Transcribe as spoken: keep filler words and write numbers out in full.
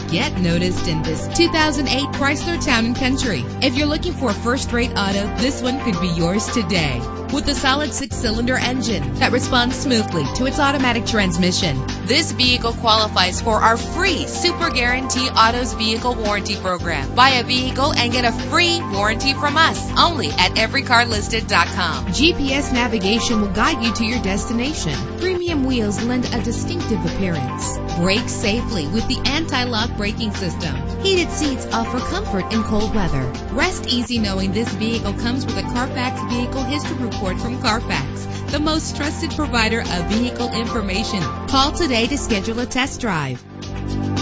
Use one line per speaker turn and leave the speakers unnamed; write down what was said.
Get noticed in this two thousand eight Chrysler Town and Country. If you're looking for a first-rate auto, this one could be yours today. With a solid six-cylinder engine that responds smoothly to its automatic transmission, this vehicle qualifies for our free Super Guarantee Autos Vehicle Warranty Program. Buy a vehicle and get a free warranty from us only at every car listed dot com. G P S navigation will guide you to your destination. Premium wheels lend a distinctive appearance. Brake safely with the anti-lock braking system. Heated seats offer comfort in cold weather. Rest easy knowing this vehicle comes with a Carfax Vehicle History Report from Carfax, the most trusted provider of vehicle information. Call today to schedule a test drive.